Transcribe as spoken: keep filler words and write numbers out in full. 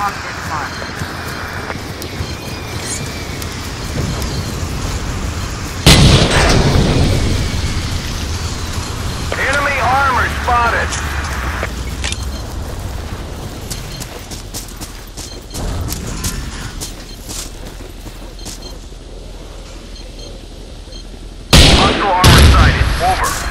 target marked. Enemy armor spotted. Hostile armor sighted. Over.